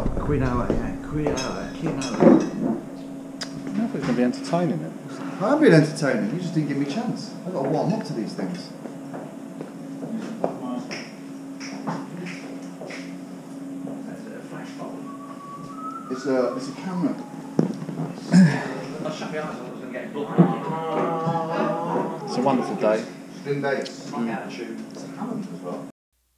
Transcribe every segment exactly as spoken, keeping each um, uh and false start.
Queen hour, yeah, Queen hour, King hour. I don't know if it's going to be entertaining it. I've been entertaining, you just didn't give me a chance. I've got to warm up to these things. It's a, it's a camera. It's a wonderful day. Spin bass. Mm. It's a Hammond as well.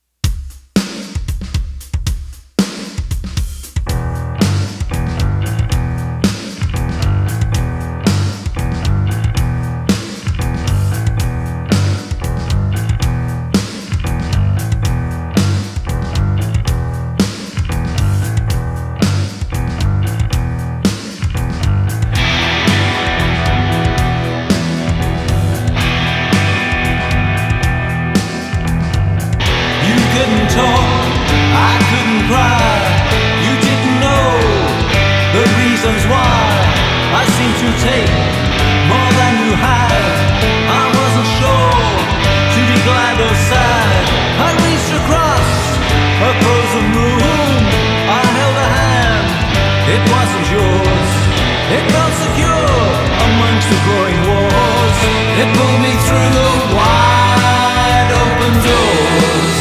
Take more than you had. I wasn't sure to be glad or sad. I reached across a frozen room. I held a hand, it wasn't yours. It felt secure amongst the growing walls. It pulled me through the wide open doors.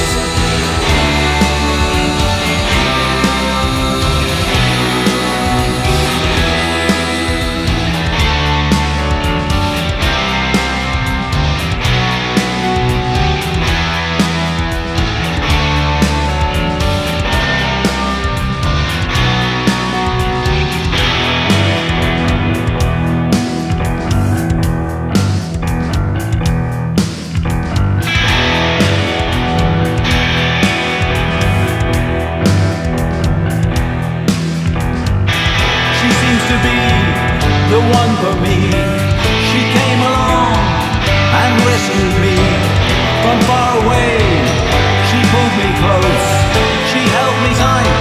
The one for me. She came along and rescued me from far away. She pulled me close, she held me tight.